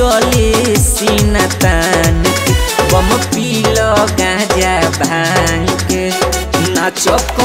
चले सीना तान के बम पीलो गांजा भांग के नाचो